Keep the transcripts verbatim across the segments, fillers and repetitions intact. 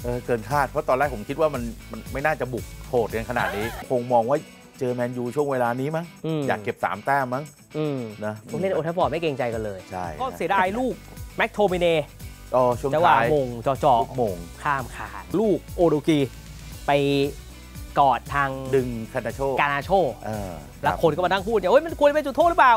เออเกินคาดเพราะตอนแรกผมคิดว่ามันมันไม่น่าจะบุกโหดกันขนาดนี้ คงมองว่าเจอแมนยูช่วงเวลานี้มั้งอยากเก็บสามแต้มมั้งนะผมเล่นโอทัฟฟอร์ดไม่เกรงใจกันเลยใช่ก็เสียดายลูกแม็กโทมิเน่อ๋อช่วงท้ายมงจ่อจ่อมงข้ามขาดลูกโอโดกีไปกอดทางดึงคานาโชกานาโชแล้วคนก็มานั่งพูดเนี่ยโอ้ยมันควรเป็นจุดโทษหรือเปล่า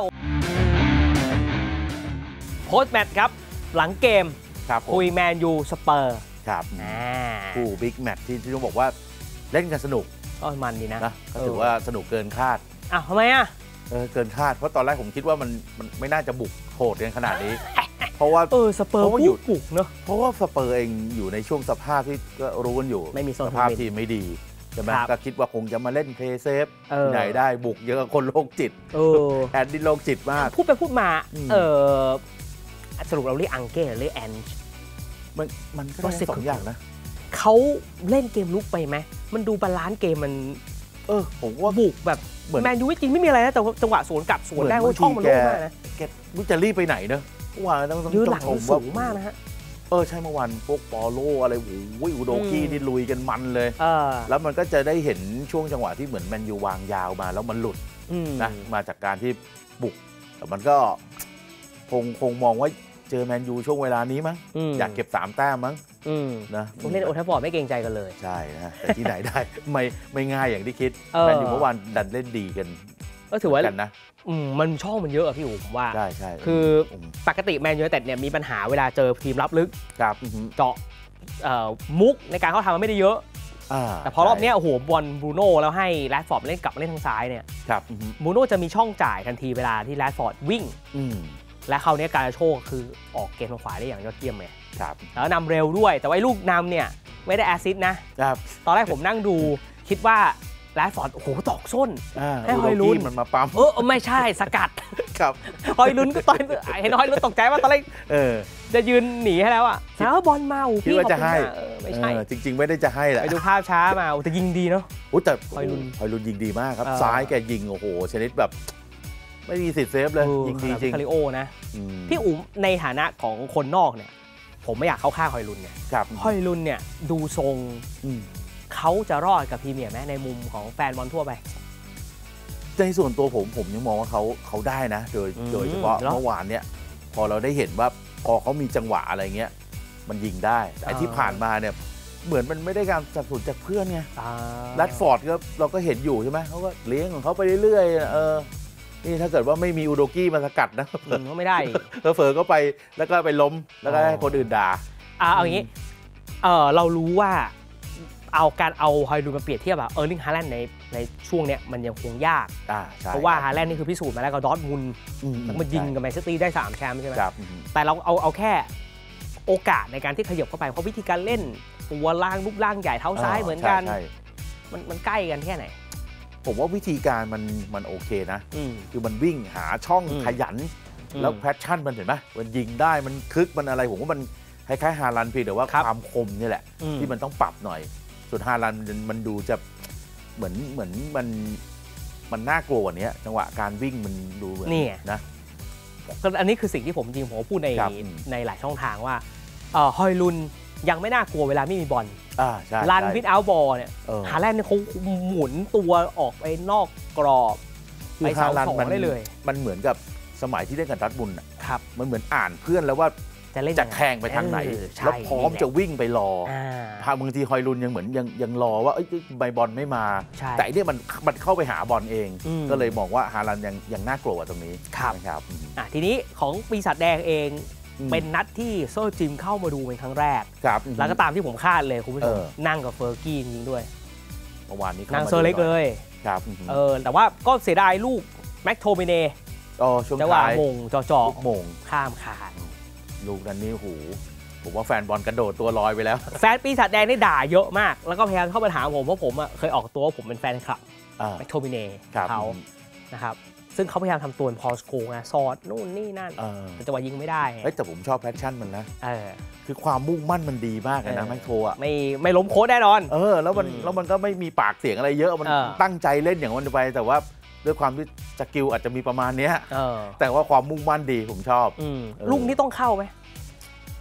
โพสต์แมตช์ครับหลังเกมคุยแมนยูสเปอร์ครับคู่บิ๊กแมตช์ที่ที่ต้องบอกว่าเล่นกันสนุกก็มันดีนะก็ถือว่าสนุกเกินคาดอ้าวทำไมอ่ะเออเกินคาดเพราะตอนแรกผมคิดว่ามันมันไม่น่าจะบุกโหดกันขนาดนี้เพราะว่าเออสเปอร์เขาอยู่บุกเนอะเพราะว่าสเปอร์เองอยู่ในช่วงสภาพที่ก็รู้กันอยู่ไม่มีสภาพทีมไม่ดีใช่ไหมก็คิดว่าคงจะมาเล่นเพย์เซฟไหนได้บุกเยอะคนโรคจิตแอนดี้โรคจิตมากพูดไปพูดมาเออสรุปเราเรียกอังเก้หรือเรียกแอนมันมันก็ได้สองอย่างนะเขาเล่นเกมลุกไปไหมมันดูบาลานซ์เกมมันเออผมว่าบุกแบบแมนยูจริงไม่มีอะไรนะแต่จังหวะสวนกลับสวนได้ว่าช่องมันโล่งมากนะแกรู้จะรีบไปไหนเนอะเมื่อวานต้องยืนหลังสูงมากนะฮะเออใช่เมื่อวานพวกปอโลอะไรโอ้ยอุโดกี้นี่ลุยกันมันเลยแล้วมันก็จะได้เห็นช่วงจังหวะที่เหมือนแมนยูวางยาวมาแล้วมันหลุดนะมาจากการที่บุกแต่มันก็คงคงมองว่าเจอแมนยูช่วงเวลานี้มั้งอยากเก็บสามแต้มมั้งนะผมเล่นโอทัฟฟอร์ดไม่เกรงใจกันเลยใช่นะแต่ที่ไหนได้ไม่ไม่ง่ายอย่างที่คิดแมนยูเมื่อวานดันเล่นดีกันก็ถือว่ากันนะมันช่องมันเยอะอะพี่อู๋ผมว่าใช่ใช่คือปกติแมนยูไนเต็ดเนี่ยมีปัญหาเวลาเจอทีมรับลึกเจาะมุกในการเข้าทางมันไม่ได้เยอะแต่พอรอบนี้โอ้โหบอลบรูโน่แล้วให้แรดฟอร์ดเล่นกลับมาเล่นทางซ้ายเนี่ยบรูโน่จะมีช่องจ่ายทันทีเวลาที่แรดฟอร์ดวิ่งและคราวนี้การโชคคือออกเกมทางขวาได้อย่างยอดเยี่ยมเลยแล้วนำเร็วด้วยแต่ว่าลูกนำเนี่ยไม่ได้แอสซิสต์นะตอนแรกผมนั่งดูคิดว่าแรดฟอร์ดโอ้โหตอกส้นให้ฮอยลุนมันมาปั๊มเออไม่ใช่สกัดครับฮอยลุนก็ตอนเห็นฮอยลุนตกใจว่าตอนแรกจะยืนหนีให้แล้วอ่ะแล้วบอลมาคิดว่าจะให้ไม่ใช่จริงๆไม่ได้จะให้แหละไปดูภาพช้ามาแต่ยิงดีเนาะแต่ฮอยลุนฮอยลุนยิงดีมากครับซ้ายแกยิงโอ้โหชนิดแบบไม่มีสิทธิ์เซฟเลยยิงดีจริงคาริโอนะพี่อุ๋มในฐานะของคนนอกเนี่ยผมไม่อยากเข้าข้างฮอยลุนเนี่ยฮอยลุนเนี่ยดูทรงเขาจะรอดกับพรีเมียร์ไหมในมุมของแฟนบอลทั่วไปในส่วนตัวผมผมยังมองว่าเขาเขาได้นะโดยโดยเฉพาะเมื่อวานเนี่ยพอเราได้เห็นว่าพอเขามีจังหวะอะไรเงี้ยมันยิงได้ไอ้ที่ผ่านมาเนี่ยเหมือนมันไม่ได้การสนับสนุนจากเพื่อนไงแรดฟอร์ดก็เราก็เห็นอยู่ใช่ไหมเขาก็เลี้ยงของเขาไปเรื่อยๆเออนี่ถ้าเกิดว่าไม่มีอุโดกี้มาสกัดนะก็ไม่ได้เฟอๆก็ไปแล้วก็ไปล้มแล้วก็ให้คนอื่นด่าอ่าเอาอย่างนี้เออเรารู้ว่าเอาการเอาฮอยลุนมาเปรียบเทียบแบบเออร์ลิงฮาแลนด์ในในช่วงเนี้ยมันยังคงยากเพราะว่าฮาแลนด์นี่คือพิสูจน์มาแล้วก็ดอร์ทมุนด์มันยิงกับแมนเชสเตอร์ได้สามแชมป์ใช่ไหมแต่เราเอาเอาแค่โอกาสในการที่ขยับเข้าไปเพราะวิธีการเล่นตัวล่างรูปร่างใหญ่เท้าซ้ายเหมือนกันมันมันใกล้กันแค่ไหนผมว่าวิธีการมันมันโอเคนะคือมันวิ่งหาช่องขยันแล้วแพชชั่นมันเห็นไหมมันยิงได้มันคึกมันอะไรผมว่ามันคล้ายๆฮาลันด์เพียงแต่ว่าความคมนี่แหละที่มันต้องปรับหน่อยส่วนฮาลันด์มันดูจะเหมือนเหมือนมันมันน่ากลัวกว่านี้จังหวะการวิ่งมันดูเหมือนนะอันนี้คือสิ่งที่ผมจริงผมพูดในในหลายช่องทางว่าฮอยลุนยังไม่น่ากลัวเวลาไม่มีบอลลันวิดเอาท์บอลเนี่ยฮาแลนด์เนี่ยเขาหมุนตัวออกไปนอกกรอบไปเสาสองได้เลยมันเหมือนกับสมัยที่เล่นกับดัตบุลครับมันเหมือนอ่านเพื่อนแล้วว่าจะเล่นจะแข่งไปทางไหนแล้วพร้อมจะวิ่งไปรอพาบางทีฮอยลุนยังเหมือนยังยังรอว่าใบบอลไม่มาแต่เนี่ยมันมันเข้าไปหาบอลเองก็เลยมองว่าฮาลันยังยังน่ากลัวตรงนี้ครับทีนี้ของปีศาจแดงเองเป็นนัดที่เซอร์จิมเข้ามาดูเป็นครั้งแรกแล้วก็ตามที่ผมคาดเลยคุณผู้ชมนั่งกับเฟอร์กี้จริงด้วยเมื่อวานนี้นั่งเซอร์เล็กเลยครับเออแต่ว่าก็เสียดายลูกแม็กโทมิเน่จังหวะมงจ่อๆมงข้ามขาดลูกนั้นนี่หูผมว่าแฟนบอลกระโดดตัวลอยไปแล้วแฟนปีศาจแดงได้ด่าเยอะมากแล้วก็พยายามเข้ามาถามผมเพราะผมเคยออกตัวว่าผมเป็นแฟนคลับแม็กโทมิเน่เขานะครับซึ่งเขาพยายามทำตัวพอสโกงสอดนู่นนี่นั่นแต่จังหวะยิงไม่ได้แต่ผมชอบแพชชั่นมันนะคือความมุ่งมั่นมันดีมากเลยนะแม็กโทอ่ะไม่ไม่ล้มโค้ชแน่นอนเออแล้วมันแล้วมันก็ไม่มีปากเสียงอะไรเยอะมันตั้งใจเล่นอย่างมันไปแต่ว่าด้วยความที่สกิลอาจจะมีประมาณนี้แต่ว่าความมุ่งมั่นดีผมชอบลูกนี้ต้องเข้าไหม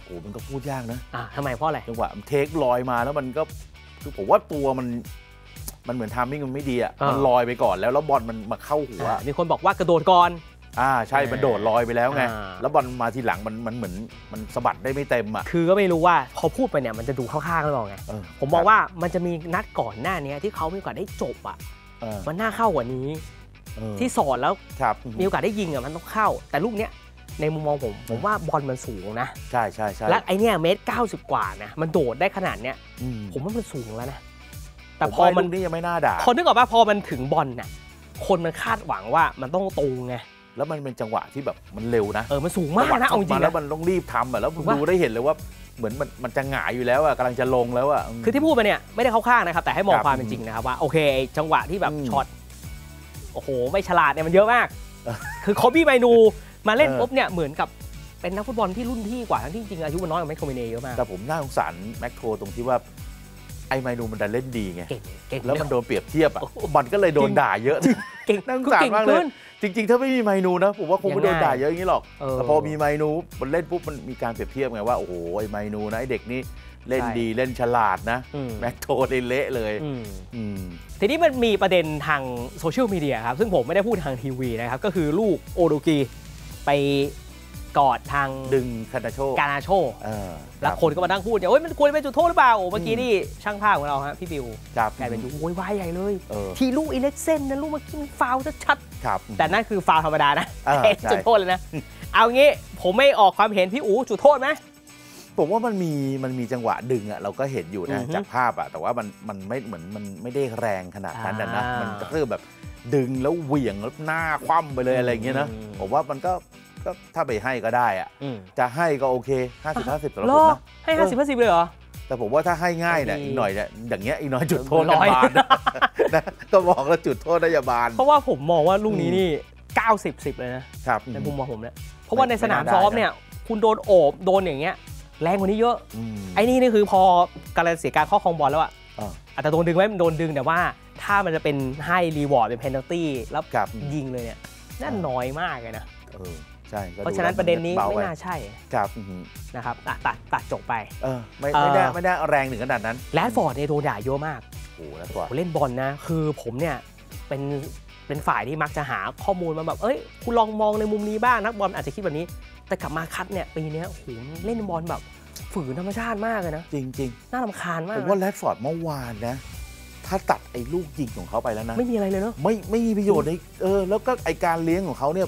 อ้มันก็พูดยากนะอ่าทำไมเพราะอะไรจังหวะมันเทคลอยมาแล้วมันก็คือผมว่าตัวมันมันเหมือนทามมิ่งมันไม่ดีอ่ะมันลอยไปก่อนแล้วแล้วบอลมันมาเข้าหัวมีคนบอกว่ากระโดดก่อนอ่าใช่มันโดดลอยไปแล้วไงแล้วบอลมาทีหลังมันมันเหมือนมันสะบัดได้ไม่เต็มอ่ะคือก็ไม่รู้ว่าพอพูดไปเนี่ยมันจะดูข้างๆหรือเปล่าไงผมบอกว่ามันจะมีนัดก่อนหน้านี้ที่เขามีโอกาสได้จบอ่ะมันน่าเข้ากว่านี้ที่สอนแล้วมีโอกาสได้ยิงอ่ะมันต้องเข้าแต่ลูกเนี้ยในมุมมองผมผมว่าบอลมันสูงนะใช่ใช่ใช่และไอเนี้ยเมตรเก้าสิบกว่านะมันโดดได้ขนาดเนี้ยผมว่ามันสูงแล้วนะแต่พอมันนี่ยังไม่น่าด่าคนนึกออกป่ะพอมันถึงบอลน่ะคนมันคาดหวังว่ามันต้องตรงไงแล้วมันเป็นจังหวะที่แบบมันเร็วนะเออมันสูงมากนะเอาจริงแล้วมันต้องรีบทำอ่ะแล้วดูได้เห็นเลยว่าเหมือนมันมันจะหงายอยู่แล้วอ่ะกำลังจะลงแล้วอ่ะคือที่พูดมาเนี่ยไม่ได้เข้าข้างนะครับแต่ให้มองความเป็นจริงนะครับว่าโอเคจังหวะที่แบบช็อตโอ้โหไม่ฉลาดเนี่ยมันเยอะมากคือโคบี้ไมนูมาเล่นปุ๊บเนี่ยเหมือนกับเป็นนักฟุตบอลที่รุ่นพี่กว่าทั้งที่จริงอายุมันน้อยกว่าแม็กโทมิเน่เยอะมากแต่ผมน่าสงสารแม็กโทตรงที่ว่าไอ้ไมนูมันดันเล่นดีไงแล้วมันโดนเปรียบเทียบอ่ะมันก็เลยโดนด่าเยอะเก่งน่าสงสารมากเลยจริงๆถ้าไม่มีไมนูนะผมว่าคงไม่โดนด่าเยอะอย่างนี้หรอกแต่พอมีไมนูมันเล่นปุ๊บมันมีการเปรียบเทียบไงว่าโอ้โหไอ้ไมนูนะไอ้เด็กนี่เล่นดีเล่นฉลาดนะแม็กโทเละเลยทีนี้มันมีประเด็นทางโซเชียลมีเดียครับซึ่งผมไม่ได้พูดทางทีวีนะครับก็คือลูกโอโดกีไปกอดทางดึงคานาโชกานาโชแล้วคนก็มานั่งพูดเนี่ยโอ้ยมันควรเป็นจุดโทษหรือเปล่าเมื่อกี้นี่ช่างภาพของเราฮะพี่บิวกลายเป็นโวยวายใหญ่เลยทีลูกอิเล็กเซนนะลูกเมื่อกี้ฟาวล์ชัดๆแต่นั่นคือฟาวล์ธรรมดานะจุดโทษเลยนะเอางี้ผมไม่ออกความเห็นพี่อู๋จุดโทษไหมผมว่ามันมีมันมีจังหวะดึงอ่ะเราก็เห็นอยู่นะจากภาพอ่ะแต่ว่ามันมันไม่เหมือนมันไม่ได้แรงขนาดนั้นนะมันก็คือแบบดึงแล้วเหวี่ยงแล้วหน้าคว่ำไปเลยอะไรอย่างเงี้ยนะผมว่ามันก็ก็ถ้าไปให้ก็ได้อ่ะจะให้ก็โอเคห้าสิบ ห้าสิบสำหรับผมนะให้ห้าสิบ ห้าสิบเลยเหรอแต่ผมว่าถ้าให้ง่ายเนี่ยอีกหน่อยเนี่ยอย่างเงี้ยอีกหน่อยจุดโทษนายบาลนะก็บอกแล้วจุดโทษนายบาลเพราะว่าผมมองว่าลูกนี้นี่เก้าสิบ สิบเลยนะครับในมุมมองผมเนี่ยเพราะว่าในสนามซ้อมเนี่ยคุณโดนโอบโดนอย่างเงี้ยแรงกว่านี้เยอะไอ้นี่นี่คือพอการเสียการข้อครองบอลแล้วอ่ะอาจจะโดนดึงไว้มันโดนดึงแต่ว่าถ้ามันจะเป็นให้รีวอร์ดเป็นเพนัลตี้แล้วยิงเลยเนี่ยนั่นน้อยมากเลยนะใช่เพราะฉะนั้นประเด็นนี้ไม่น่าใช่ครับนะครับตัดตัดจบไปเออไม่ไม่ได้ไม่ได้แรงถึงขนาดนั้นแรดฟอร์ดเนี่ยโดนด่าเยอะมากโอ้แรดฟอร์ดเล่นบอลนะคือผมเนี่ยเป็นเป็นฝ่ายที่มักจะหาข้อมูลมาแบบเอ้ยคุณลองมองในมุมนี้บ้างนักบอลอาจจะคิดแบบนี้แต่กลับมาคัดเนี่ยปีนี้โอ้โหเล่นบอลแบบฝืนธรรมชาติมากเลยนะจริงๆน่ารำคาญมากผมว่าแรดฟอร์ดเมื่อวานนะถ้าตัดไอ้ลูกยิงของเขาไปแล้วนะไม่มีอะไรเลยเนาะไม่ไม่มีประโยชน์ในเออแล้วก็ไอ้การเลี้ยงของเขาเนี่ย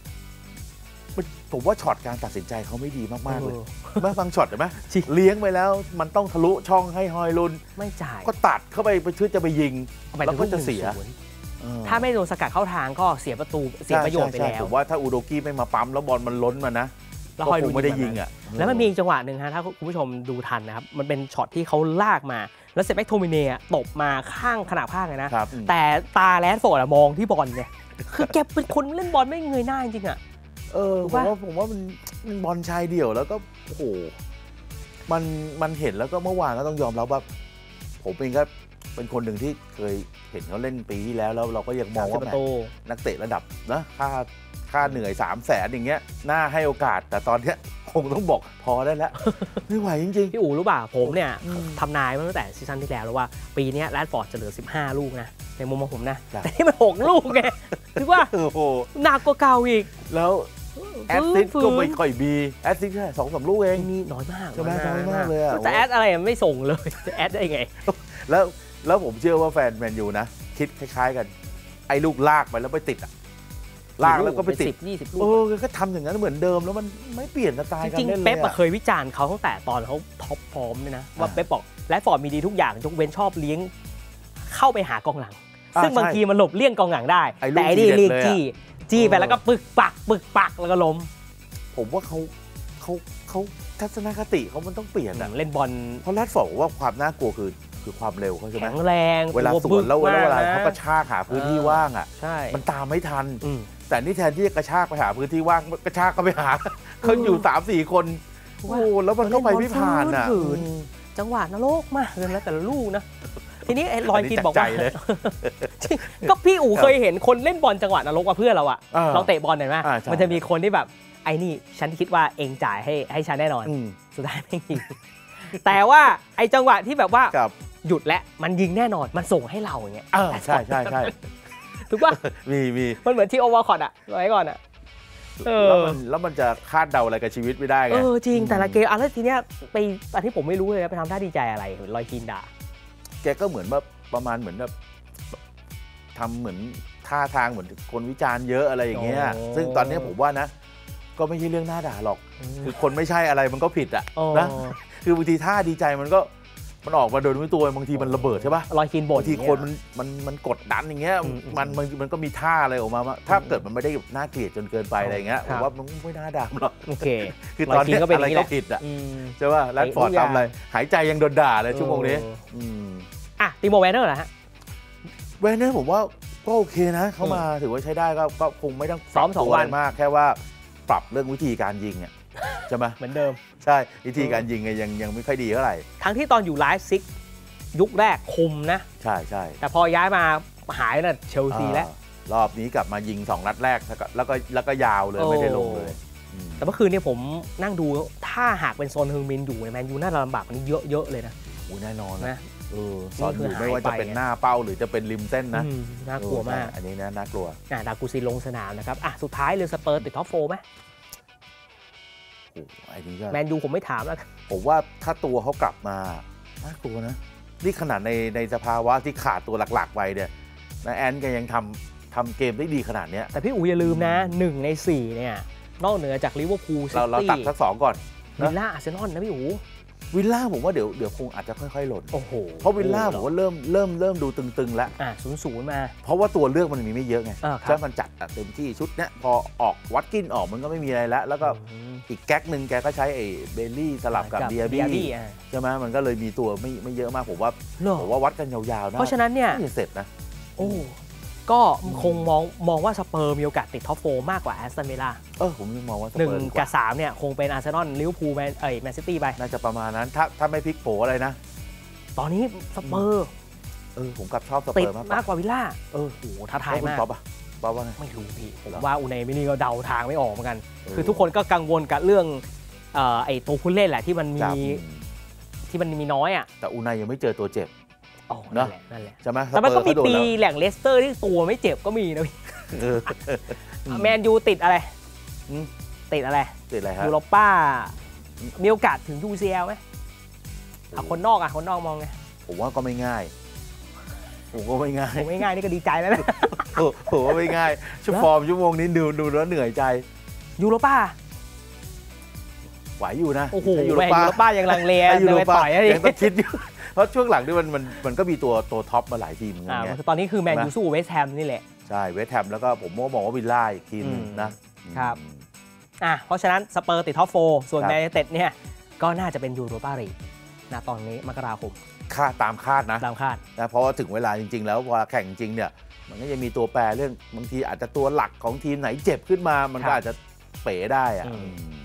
ผมว่าช็อตการตัดสินใจเขาไม่ดีมากๆเลยเมื่อฟังช็อตเห็นไหมเลี้ยงไปแล้วมันต้องทะลุช่องให้ฮอยลุนไม่จ่ายก็ตัดเข้าไปเพื่อจะไปยิงแล้วก็จะเสียถ้าไม่โดนสกัดเข้าทางก็เสียประตูเสียประโยชน์ไปแล้วผมว่าถ้าอูโดกี้ไม่มาปั๊มแล้วบอลมันล้นมานะแล้วฮอยลุนไม่ได้ยิงอ่ะแล้วมันมีจังหวะหนึ่งฮะถ้าคุณผู้ชมดูทันนะครับมันเป็นช็อตที่เขาลากมาแล้วเซแม็กโทมิเน่ตบมาข้างขนาบข้างเลยนะแต่ตาแรดฟอร์ดมองที่บอลเนี่ยคือแกเป็นคนเล่นบอลไม่เงยหน้าจริงอ่ะเออผมว่าผมว่ามันมันบอลชายเดี่ยวแล้วก็โอ้โหมันมันเห็นแล้วก็เมื่อวานก็ต้องยอมรับว่าผมเองก็เป็นคนหนึ่งที่เคยเห็นเขาเล่นปีที่แล้วแล้วเราก็ยังมองว่าแหมนักเตะระดับนะค่าค่าเหนื่อยสามแสนอย่างเงี้ยน่าให้โอกาสแต่ตอนเนี้ยคงต้องบอกพอได้แล้วไม่ไหวจริงๆพี่อู๋รู้ป่ะผมเนี่ยทำนายมาตั้งแต่ซีซั่นที่แล้วแล้วว่าปีนี้แรดฟอร์ดจะเหลือสิบห้าลูกนะในมุมมองผมนะแต่ที่มันหกลูกไงคือว่าหนักกว่าเก่าอีกแล้วแอสซิสก็ไม่ค่อยมีแอสซิสแค่สองสามลูกเองมีน้อยมากใช่ไหมน้อยมากเลยอะจะแอสอะไรไม่ส่งเลยจะแอสได้ไงแล้วแล้วผมเชื่อว่าแฟนแมนยูนะคิดคล้ายๆกันไอ้ลูกลากไปแล้วไปติดอะลากแล้วก็ไปติดสิบ ยี่สิบลูกเออก็ทำอย่างนั้นเหมือนเดิมแล้วมันไม่เปลี่ยนสไตล์การเล่นเลยจริงๆเป๊ปเคยวิจารณ์เขาตั้งแต่ตอนเขาท็อปฟอร์มเลยนะว่าเป๊ปบอกแรดฟอร์ดมีดีทุกอย่างยกเว้นชอบเลี้ยงเข้าไปหากองหลังซึ่งบางทีมันหลบเลี่ยงกองหลังได้แต่ไอ้นี่เลี้ยงจี้จี้ไปแล้วก็ปึกปักปึกปักแล้วก็ล้มผมว่าเขาเขาเขาทัศนคติเขามันต้องเปลี่ยนอะเล่นบอลเพราะแรดฟอร์ดว่าความน่ากลัวคือคือความเร็วเขาใช่ไหมแข็งแรงเวลาสวนแล้วเวลาเขากระชากหาพื้นที่ว่างอ่ะมันตามไม่ทันแต่นี่แทนที่จะกระชากไปหาพื้นที่ว่างกระชากก็ไปหาเขาอยู่ สามสี่ คนโอ้แล้วมันก็ไปไม่ผ่านอ่ะจังหวะนรกมากเลยนะแต่ละลูกนะทีนี้ลอยกินบอกว่าก็พี่อู๋เคยเห็นคนเล่นบอลจังหวะนรกกับเพื่อนเราอ่ะเราเตะบอลเห็นไหมมันจะมีคนที่แบบไอ้นี่ฉันคิดว่าเองจ่ายให้ให้ฉันแน่นอนสุดท้ายไม่ยิงแต่ว่าไอ้จังหวะที่แบบว่าหยุดและมันยิงแน่นอนมันส่งให้เราอย่างเงี้ยใช่ใช่ใช่ถูกป่ะมีมีมันเหมือนที่โอเวอร์คอร์ดอะไว้ก่อนอะแล้วมันแล้วมันจะคาดเดาอะไรกับชีวิตไม่ได้ไงเออจริงแต่ละเกมอ่ะแล้วทีเนี้ยไปอันที่ผมไม่รู้เลยไปทำท่าดีใจอะไรลอยคีนด่าแกก็เหมือนแบบประมาณเหมือนแบบทำเหมือนท่าทางเหมือนคนวิจารณ์เยอะอะไรอย่างเงี้ยซึ่งตอนนี้ผมว่านะก็ไม่ใช่เรื่องน่าด่าหรอกคือคนไม่ใช่อะไรมันก็ผิดอ่ะนะคือบางทีท่าดีใจมันก็มันออกมาโดยไม่ตัวบางทีมันระเบิดใช่ป่ะลอยคีนบางทีคนมันมันมันกดดันอย่างเงี้ยมันมันมันก็มีท่าอะไรออกมาถ้าเกิดมันไม่ได้น่าเกลียดจนเกินไปอะไรเงี้ยผมว่ามันไม่น่าด่าหรอกโอเคคือตอนนี้อะไรก็ผิดอ่ะใช่ป่ะแรดฟอร์ดทำอะไรหายใจยังโดนด่าเลยชั่วโมงนี้อ่ะติโมแวนเนอร์เหรอฮะแวนเนอร์ผมว่าก็โอเคนะเข้ามาถือว่าใช้ได้ก็ก็คงไม่ต้องซ้อมสองวันมากแค่ว่าปรับเรื่องวิธีการยิงอ่ะใช่ไหมเหมือนเดิมใช่วิธีการยิงยังยังไม่ค่อยดีเท่าไหร่ทั้งที่ตอนอยู่ไลฟ์ซิกยุคแรกคุมนะใช่ใช่แต่พอย้ายมาหายน่ะเชลซีแล้วรอบนี้กลับมายิงสองนัดแรกแล้วก็แล้วก็แล้วก็ยาวเลยไม่ได้ลงเลยแต่เมื่อคืนเนี่ยผมนั่งดูถ้าหากเป็นโซนฮึงมินอยู่แมนยูน่าจะลำบากกว่านี้เยอะๆเลยนะโอ้แน่นอนนะเออซอนอยู่ไม่ว่าจะเป็นหน้าเป้าหรือจะเป็นริมเส้นนะน่ากลัวมากอันนี้นะน่ากลัวอ่ะดากูซิลงสนามนะครับอ่ะสุดท้ายเลยสเปอร์ติดท็อปโฟร์ไหมโอ้ไอ้นี้ก็แมนยูผมไม่ถามแล้วผมว่าถ้าตัวเขากลับมาน่ากลัวนะนี่ขนาดในในสภาวะที่ขาดตัวหลักๆไปเนี่ยนะแอนแกยังทำทำเกมได้ดีขนาดนี้แต่พี่อู๋อย่าลืมนะหนึ่งในสี่เนี่ยนอกเหนือจากลิเวอร์พูลเราเราตัดสักสองก่อนวิลล่าอาร์เซนอลนะพี่อู๋วิลล่าผมว่าเดี๋ยวเดี๋ยวคงอาจจะค่อยๆหล่นโอ้โหเพราะวิลล่าผมว่าเริ่มเริ่มเริ่มดูตึงๆแล้วอ่าศูนย์ศูนย์มาเพราะว่าตัวเลือกมันมีไม่เยอะไงใช่มันจัดเต็มที่ชุดเนี้ยพอออกวัดกินออกมันก็ไม่มีอะไรแล้วแล้วก็อีกแก๊กหนึ่งแกก็ใช้ไอ้เบลลี่สลับกับเบียบี้ใช่ไหมมันก็เลยมีตัวไม่ไม่เยอะมากผมว่าผมว่าวัดกันยาวๆนะเพราะฉะนั้นเนี่ยเสร็จนะโอ้ก็คงมองมองว่าสเปอร์มีโอกาสติดท็อปโฟร์มากกว่าแอสตันวิลล่าเออผมมองว่าหนึ่งกับสามเนี่ยคงเป็นอาร์เซนอลลิเวอร์พูลแมนเอ้ยแมนซิตี้ไปน่าจะประมาณนั้นถ้าถ้าไม่พลิกโผอะไรนะตอนนี้สเปอร์เออผมกลับชอบสเปอร์มากกว่าวิลล่าเออโหท้าทายมากป๊อปอะป๊อปว่าไงไม่รู้พี่ผมว่าอูไนมินี่ก็เดาทางไม่ออกเหมือนกันคือทุกคนก็กังวลกับเรื่องไอ้ตัวผู้เล่นแหละที่มันมีที่มันมีน้อยอ่ะแต่อูไนยังไม่เจอตัวเจ็บนั่นแหละนั่นแหละใช่ไหมแต่มันก็มีปีแหล่งเลสเตอร์ที่ตัวไม่เจ็บก็มีนะพี่แมนยูติดอะไรติดอะไรติดอะไรครับยูโรป้ามีโอกาสถึง ยู ซี แอล ไหมอ่ะคนนอกอ่ะคนนอกมองไงผมว่าก็ไม่ง่ายผมก็ไม่ง่ายผมไม่ง่ายนี่ก็ดีใจแล้วนะผมว่าไม่ง่ายชั่วฟอร์มชั่วโมงนี้ดูดูแล้วเหนื่อยใจยูโรป้าไหวอยู่นะโอ้โหยูโรป้ายังลังเลยังไปต่อยอะไรยังต้องคิดอยู่เพราะช่วงหลังนี่มันมันมันก็มีตัวตัวท็อปมาหลายทีมเหมือนกันไงตอนนี้คือแมนยูสู้เวสต์แฮมนี่แหละใช่เวสต์แฮมแล้วก็ผมมองว่าวิลล่าอีกทีนึงนะครับอ่ะเพราะฉะนั้นสเปอร์ติดท็อปโฟร์ส่วนแมนยูเต็ดเนี่ยก็น่าจะเป็นยูโรปาลีกนะตอนนี้มกราคมคาดตามคาดนะตามคาดนะเพราะว่าถึงเวลาจริงๆแล้วพอแข่งจริงเนี่ยมันก็จะมีตัวแปรเรื่องบางทีอาจจะตัวหลักของทีมไหนเจ็บขึ้นมามันก็อาจจะเป๋ได้อะ